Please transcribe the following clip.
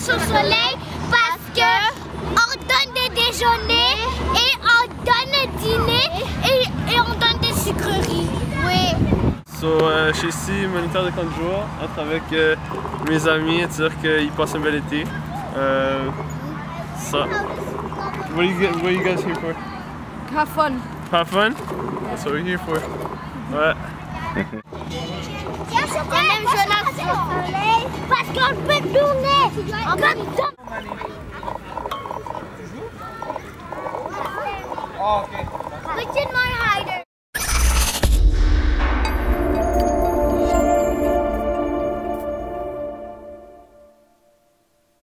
au Soleil parce que on donne des déjeuners et on donne un dîner et on donne des sucreries. Oui. So, je suis ici, moniteur de camp de jour, entre avec mes amis, à dire qu'ils passent un bel été. So, what are you guys here for? Have fun. Have fun? That's what we're here for. Ouais. On aime Jeunesse au Soleil parce qu'on peut tourner. On peut Oh, ok. Peux-tu demander